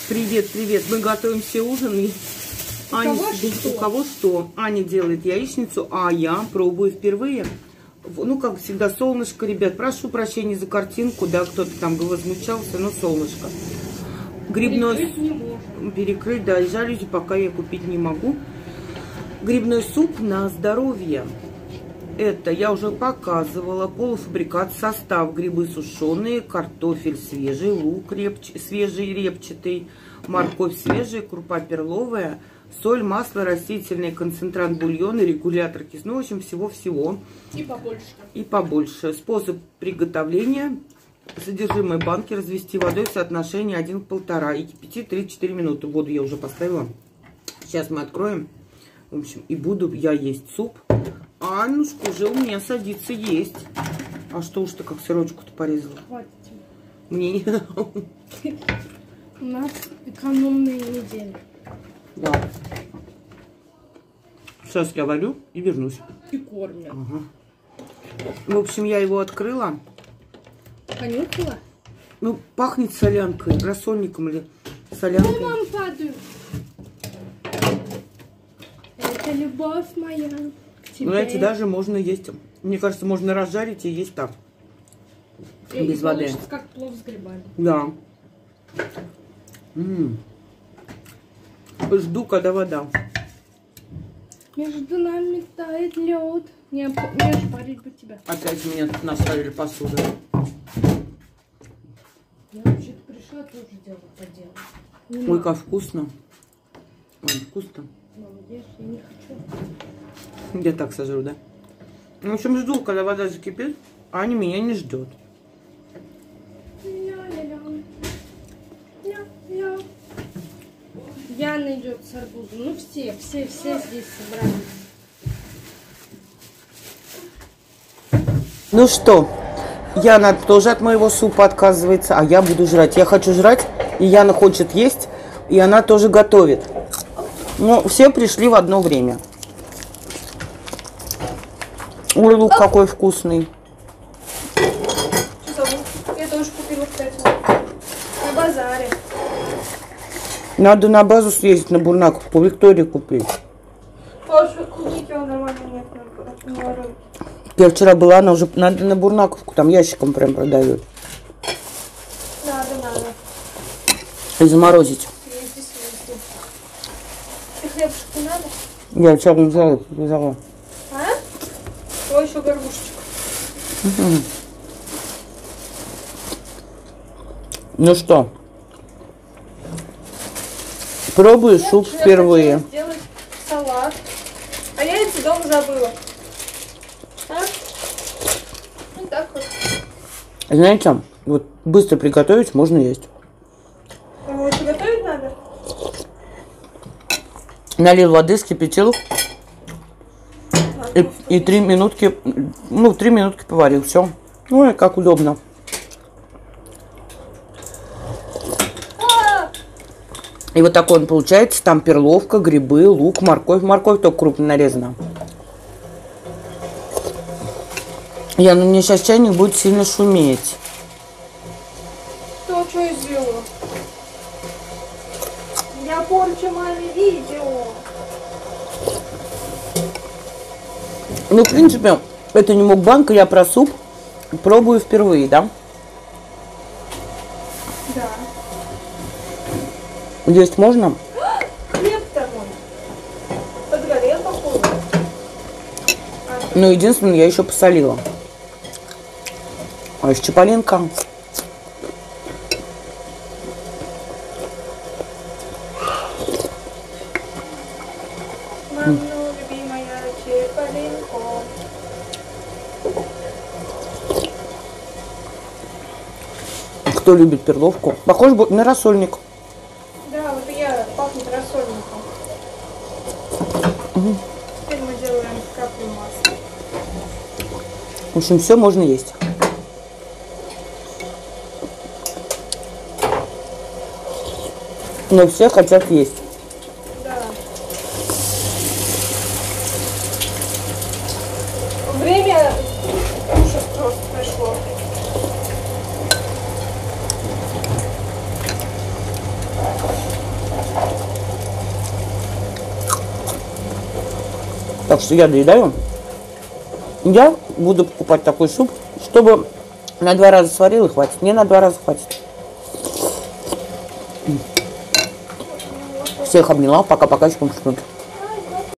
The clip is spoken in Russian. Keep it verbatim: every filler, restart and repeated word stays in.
Привет, привет. Мы готовим все ужин. И у, Аня кого себе... что? у кого что? Аня делает яичницу, а я пробую впервые. Ну, как всегда, солнышко, ребят. Прошу прощения за картинку, да, кто-то там возмущался, но солнышко. Грибной... Перекрыть не можем. Перекрыть, да, и жалюзи пока я купить не могу. Грибной суп на здоровье. Это я уже показывала. Полуфабрикат, состав: грибы сушеные, картофель свежий, лук репч... свежий репчатый, морковь свежая, крупа перловая, соль, масло, растительный концентрат бульона, регулятор кислоты, ну, в общем, всего-всего. И побольше. И побольше. Способ приготовления: содержимое банки развести водой в соотношении один к полтора и кипятить три-четыре минуты. Воду я уже поставила. Сейчас мы откроем. В общем, и буду я есть суп. А Аннушка уже у меня садится есть. А что уж ты как сырочку-то порезала? Хватит. Мне не... У нас экономные недели. Да. Сейчас я варю и вернусь. И кормят. Ага. В общем, я его открыла. Понюхала? Ну, пахнет солянкой, рассольником или солянкой. Ну, мам, падаю. Это любовь моя к тебе. Ну, эти даже можно есть. Мне кажется, можно разжарить и есть так. И без воды. получится как плов с грибами. Да. М-м. Жду, когда вода. Между нами тает лед. Не, не ошпарить бы тебя. Опять меня тут наставили посуду. Я вообще-то пришла, тоже дело поделать. Не Ой, надо. как вкусно. Ой, вкусно. Мама, ешь, я не хочу. Я так сожру, да? В общем, жду, когда вода закипит. Аня меня не ждет. Ля-ля-ля. Ля-ля. Яна идет с арбузом. Ну все, все, все здесь собрались. Ну что, Яна тоже от моего супа отказывается, а я буду жрать. Я хочу жрать, и Яна хочет есть, и она тоже готовит. Но все пришли в одно время. Ой, лук какой вкусный. Я тоже купила, кстати, на базаре. Надо на базу съездить, на Бурнаковку, Виктории купить. Тоже клубники нормально нет на рынке. Я вчера была, она уже надо на Бурнаковку, там ящиком прям продают. Надо, надо. И заморозить. Съезди, съезди. И хлебушек не надо? Я вчера взяла, взяла. А? Ой, еще горбушечек. Угу. Ну что? Пробую Я суп вчера впервые. хотела сделать салат. А я эти дома забыла. А? Ну так вот. Знаете, вот быстро приготовить, можно есть. А вот готовить надо? Налил воды, вскипятил. И, и три минутки, ну, три минутки поварил. Все. Ну, и как удобно. И вот такой он получается. Там перловка, грибы, лук, морковь. Морковь только крупно нарезана. Я, ну, мне сейчас чайник будет сильно шуметь. Что, что я сделала? Я порчу маме видео. Ну, в принципе, это не мукбанг, я про суп пробую впервые, да? Да. Есть можно? Хлеб-то мой. Подгорел, походу. Ну, единственное, я еще посолила. А из чаполинка. Мама, любимая чаполинко. Кто любит перловку? Похож на рассольник. Да, вот я пахнет рассольником. Угу. Теперь мы делаем каплю масла. В общем, все можно есть. Но все хотят есть. Да. Время ужас просто пришло. Так что я доедаю. Я буду покупать такой суп, чтобы на два раза сварил и хватит. Мне на два раза хватит. Всех обняла. Пока-пока. Еще